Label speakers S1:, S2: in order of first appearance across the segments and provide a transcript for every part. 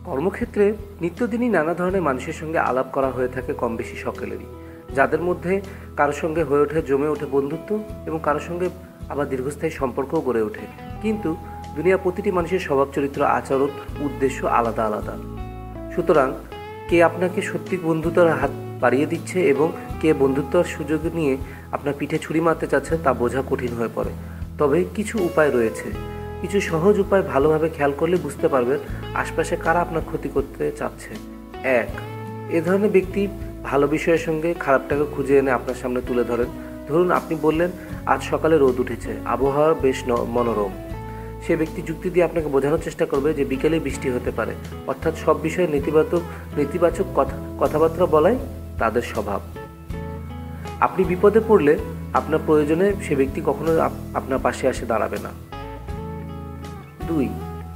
S1: কর্মক্ষেত্রে নিত্যদিনই নানা ধরনের মানুষের সঙ্গে আলাপ করা হয়ে থাকে কম বেশি সকলেরই, যাদের মধ্যে কারোর সঙ্গে হয়ে ওঠে জমে ওঠে বন্ধুত্ব এবং কারোর সঙ্গে আবার দীর্ঘস্থায়ী সম্পর্কও গড়ে ওঠে। কিন্তু দুনিয়া প্রতিটি মানুষের স্বভাব চরিত্র আচরণ উদ্দেশ্য আলাদা আলাদা। সুতরাং কে আপনাকে সত্যি বন্ধুত্বের হাত বাড়িয়ে দিচ্ছে এবং কে বন্ধুত্বের সুযোগ নিয়ে আপনার পিঠে ছুরি মারতে চাচ্ছে তা বোঝা কঠিন হয়ে পড়ে। তবে কিছু উপায় রয়েছে, কিছু সহজ উপায় ভালোভাবে খেয়াল করলে বুঝতে পারবেন আশপাশে কারা আপনার ক্ষতি করতে চাচ্ছে। 1. এ ধরনের ব্যক্তি ভালো বিষয়ের সঙ্গে খারাপটাকে খুঁজে এনে আপনার সামনে তুলে ধরেন। ধরুন আপনি বললেন আজ সকালে রোদ উঠেছে, আবহাওয়া বেশ মনোরম। সে ব্যক্তি যুক্তি দিয়ে আপনাকে বোঝানোর চেষ্টা করবে যে বিকেলে বৃষ্টি হতে পারে, অর্থাৎ সব বিষয়ে নেতিবাচক কথাবার্তা বলাই তাদের স্বভাব। আপনি বিপদে পড়লে আপনার প্রয়োজনে সে ব্যক্তি কখনো আপনার পাশে এসে দাঁড়াবে না। 2.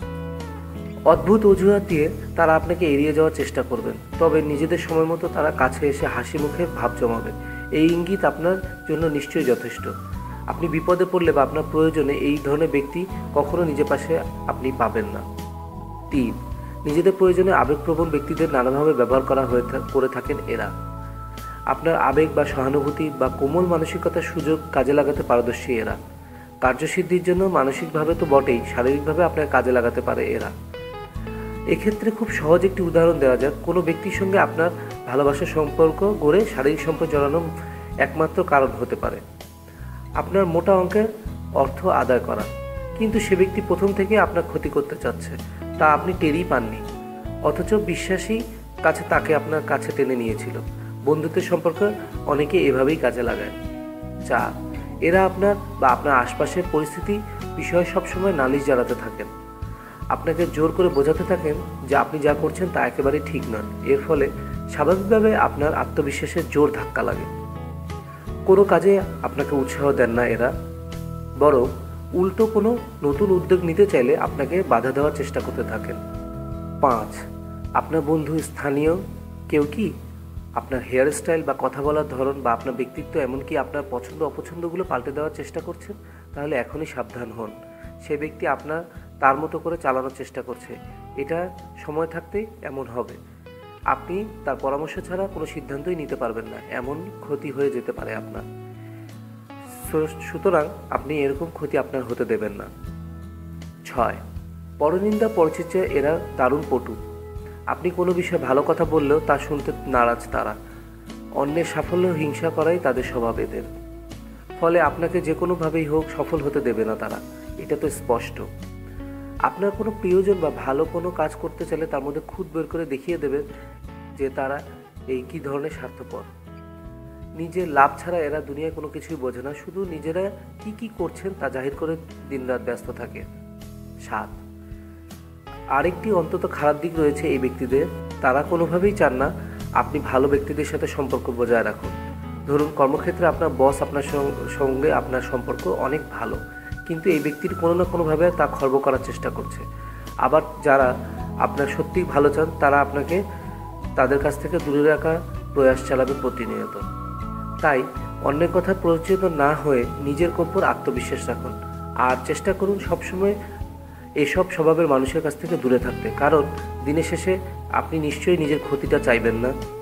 S1: অদ্ভুত অজুহাত দিয়ে তারা আপনাকে এড়িয়ে যাওয়ার চেষ্টা করবেন, তবে নিজেদের সময় মতো তারা কাছে এসে হাসি মুখে ভাব জমাবেন। এই ইঙ্গিত আপনার জন্য নিশ্চয়ই যথেষ্ট। আপনি বিপদে পড়লে বা আপনার প্রয়োজনে এই ধরনের ব্যক্তি কখনো নিজের পাশে আপনি পাবেন না। 3. নিজেদের প্রয়োজনে আবেগপ্রবণ ব্যক্তিদের নানাভাবে ব্যবহার করে থাকেন এরা। আপনার আবেগ বা সহানুভূতি বা কোমল মানসিকতার সুযোগ কাজে লাগাতে পারদর্শী এরা। কার্যসিদ্ধির জন্য মানসিকভাবে তো বটেই, শারীরিকভাবে আপনার কাজে লাগাতে পারে এরা। এক্ষেত্রে খুব সহজ একটি উদাহরণ দেওয়া যাক। কোনো ব্যক্তির সঙ্গে আপনার ভালোবাসার সম্পর্ক গড়ে শারীরিক সম্পর্ক জড়ানো একমাত্র কারণ হতে পারে আপনার মোটা অঙ্কের অর্থ আদায় করা, কিন্তু সে ব্যক্তি প্রথম থেকে আপনার ক্ষতি করতে চাচ্ছে, তা আপনি টেরই পাননি, অথচ বিশ্বাসী কাছে তাকে আপনার কাছে টেনে নিয়েছিল। বন্ধুত্বের সম্পর্ক অনেকে এভাবেই কাজে লাগায়। 4. এরা আপনার বা আপনার আশপাশের পরিস্থিতি বিষয়ে সবসময় নালিশ জ্বালাতে থাকেন, আপনাকে জোর করে বোঝাতে থাকেন যে আপনি যা করছেন তা একেবারেই ঠিক নয়। এর ফলে স্বাভাবিকভাবে আপনার আত্মবিশ্বাসের জোর ধাক্কা লাগে। কোনো কাজে আপনাকে উৎসাহ দেন না এরা, বরং উল্টো কোনো নতুন উদ্যোগ নিতে চাইলে আপনাকে বাধা দেওয়ার চেষ্টা করতে থাকেন। 5. আপনার বন্ধু স্থানীয় কেউ কি আপনার হেয়ার স্টাইল বা কথা বলার ধরন বা আপনার ব্যক্তিত্ব এমনকি আপনার পছন্দ অপছন্দগুলো পাল্টে দেওয়ার চেষ্টা করছেন, তাহলে এখনই সাবধান হন। সে ব্যক্তি আপনার তার মতো করে চালানোর চেষ্টা করছে, এটা সময় থাকতেই এমন হবে। আপনি তার পরামর্শ ছাড়া কোনো সিদ্ধান্তই নিতে পারবেন না, এমন ক্ষতি হয়ে যেতে পারে আপনার। সুতরাং আপনি এরকম ক্ষতি আপনার হতে দেবেন না। 6. পরনিন্দা পরচর্চা এরা দারুণ পটু। আপনি কোনো বিষয়ে ভালো কথা বললেও তা শুনতে নারাজ তারা। অন্যের সাফল্য হিংসা করাই তাদের স্বভাব এদের। ফলে আপনাকে যে কোনোভাবেই হোক সফল হতে দেবে না তারা, এটা তো স্পষ্ট। আপনার কোনো প্রিয়জন বা ভালো কোনো কাজ করতে চাইলে তার মধ্যে খুঁত বের করে দেখিয়ে দেবেন যে তারা এই কী ধরনের স্বার্থপর। নিজের লাভ ছাড়া এরা দুনিয়ায় কোনো কিছুই বোঝে না, শুধু নিজেরা কি করছেন তা জাহির করে দিনরাত ব্যস্ত থাকে। 7. আরেকটি অন্তত খারাপ দিক রয়েছে এই ব্যক্তিদের, তারা কোনোভাবেই চান না আপনি ভালো ব্যক্তিদের সাথে সম্পর্ক বজায় রাখুন। ধরুন কর্মক্ষেত্রে আপনার বস আপনার সঙ্গে আপনার সম্পর্ক অনেক ভালো, কিন্তু এই ব্যক্তির কোনো না কোনোভাবে তা খর্ব করার চেষ্টা করছে। আবার যারা আপনার সত্যিই ভালো চান তারা আপনাকে তাদের কাছ থেকে দূরে রাখার প্রয়াস চালাবে প্রতিনিয়ত। তাই অন্যের কথা প্ররোচিত না হয়ে নিজের উপর আত্মবিশ্বাস রাখুন আর চেষ্টা করুন সবসময় এসব স্বভাবের মানুষের কাছ থেকে দূরে থাকতে, কারণ দিনের শেষে আপনি নিশ্চয়ই নিজের ক্ষতিটা চাইবেন না।